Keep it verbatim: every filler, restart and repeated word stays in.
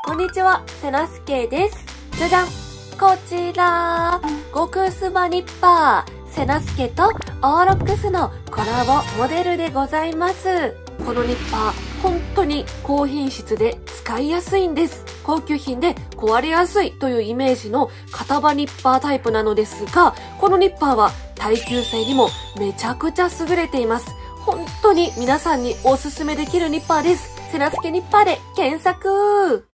こんにちは、セナスケです。じゃじゃん、こちら、極スマニッパー、セナスケとオーロックスのコラボモデルでございます。このニッパー、本当に高品質で使いやすいんです。高級品で壊れやすいというイメージの片刃ニッパータイプなのですが、このニッパーは耐久性にもめちゃくちゃ優れています。本当に皆さんにおすすめできるニッパーです。セナスケニッパーで検索。